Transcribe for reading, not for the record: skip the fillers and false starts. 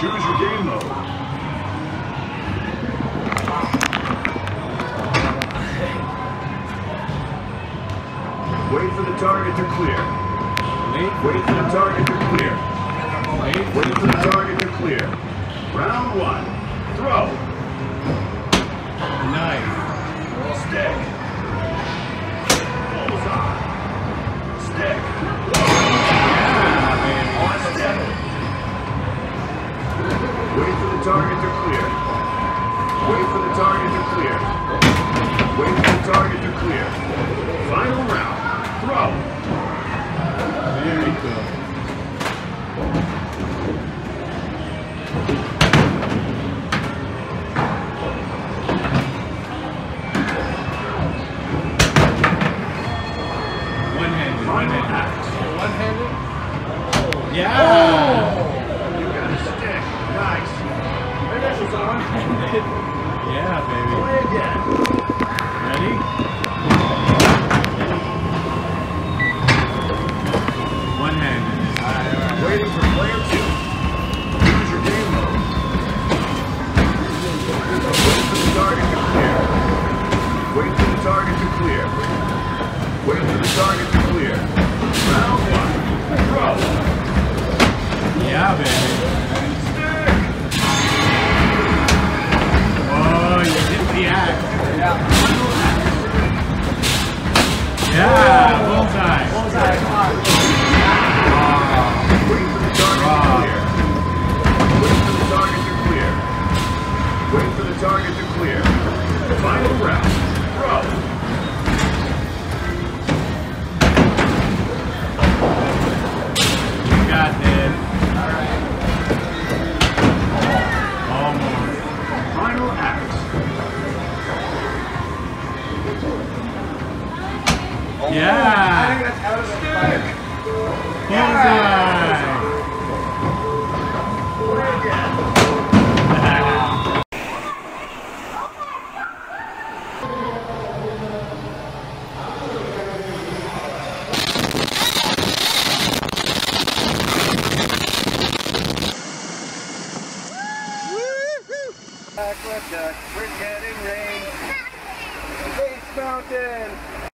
Choose your game mode. Wait for the target to clear. Wait for the target to clear. Wait for the target to clear. Round one. Throw. Nice. Stick. Bullseye. Stick. Yeah, man. Stick. Wait for the target to clear. Wait for the target to clear. Wait for the target to clear. Final round. Throw. Very good. One-handed. One-handed? Yeah! Oh! You got a stick. Nice. Yeah, baby. Play again. Ready? One-handed. Waiting for player two. Choose your game mode. Wait for the target to clear. Wait for the target to clear. Wait for the target to clear. Round one. Throw. Yeah, baby. Stick. Oh, you hit the axe. Yeah. Yeah, bullseye. Bullseye, come on. Wait for the target to clear. Wait for the target to clear. Wait for the target to clear. Final round. Throw. You got this. Almost. Final axe. Yeah. I think that's out of the fight. Bullseye. Play again. We're getting rain. Space Mountain.